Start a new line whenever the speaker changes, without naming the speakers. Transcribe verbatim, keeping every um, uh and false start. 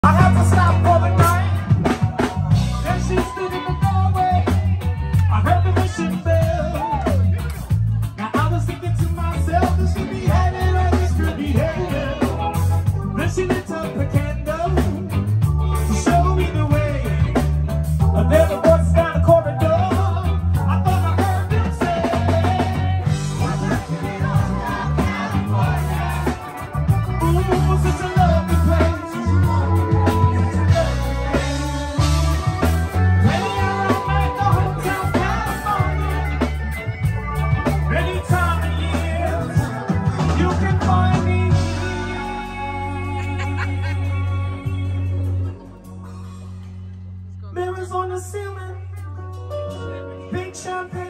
I had to stop for the night. Then she stood in the doorway. I heard the mission bell. Now I was thinking to myself, this could be heaven or this could be hell. Then she lit up the candle to show me the way. There were voices down the corridor. I thought I heard them say, "What's happening on down California? Ooh, such a lovely place. Mirrors on the ceiling, big champagne.